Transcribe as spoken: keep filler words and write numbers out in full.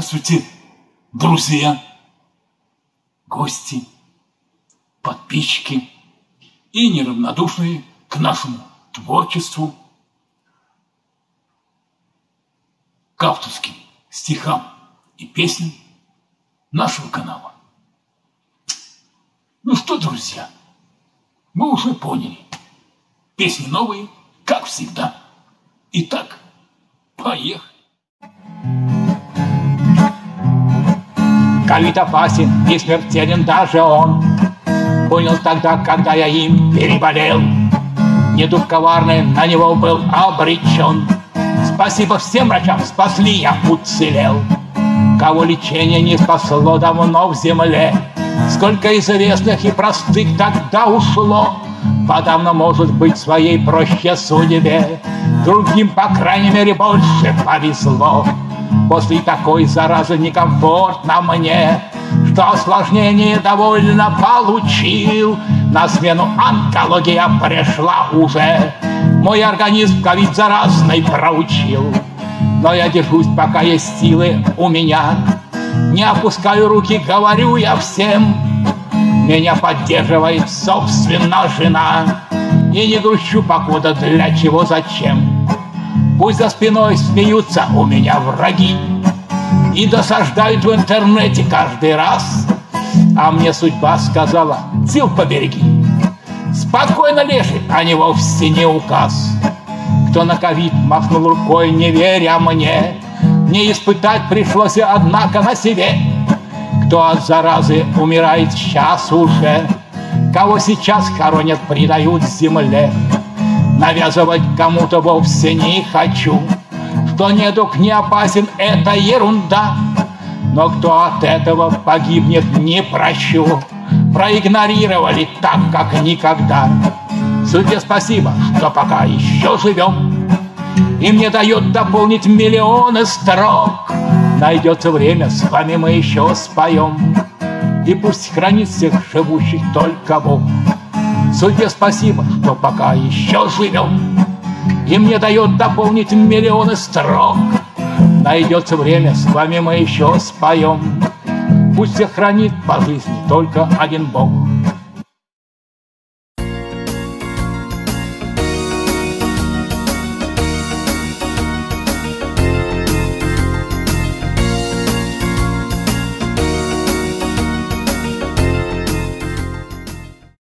Здравствуйте, друзья, гости, подписчики и неравнодушные к нашему творчеству, к авторским стихам и песням нашего канала. Ну что, друзья, мы уже поняли. Песни новые, как всегда. Итак, поехали. Ковид опасен и смертелен даже он. Понял тогда, когда я им переболел. Недуг коварный на него был обречен. Спасибо всем врачам, спасли, я уцелел. Кого лечение не спасло давно в земле. Сколько известных и простых тогда ушло. Подавно, может быть, своей проще судьбе. Другим, по крайней мере, больше повезло. После такой заразы некомфортно мне, что осложнение довольно получил. На смену онкология пришла уже. Мой организм ковид заразный проучил. Но я держусь, пока есть силы у меня. Не опускаю руки, говорю я всем. Меня поддерживает, собственно, жена. И не грущу покуда, для чего, зачем. Пусть за спиной смеются у меня враги и досаждают в интернете каждый раз. А мне судьба сказала: Цил, побереги. Спокойно лежи, а не вовсе не указ. Кто на ковид махнул рукой, не веря мне, не испытать пришлось, однако, на себе. Кто от заразы умирает сейчас уже, кого сейчас хоронят, предают земле. Навязывать кому-то вовсе не хочу, что недуг не опасен, это ерунда. Но кто от этого погибнет, не прощу. Проигнорировали так, как никогда. Судьбе спасибо, что пока еще живем, и мне дает дополнить миллионы строк. Найдется время, с вами мы еще споем, и пусть хранит всех живущих только Бог. Судьбе спасибо, что пока еще живем, и мне дает дополнить миллионы строк. Найдется время, с вами мы еще споем, пусть всех хранит по жизни только один Бог.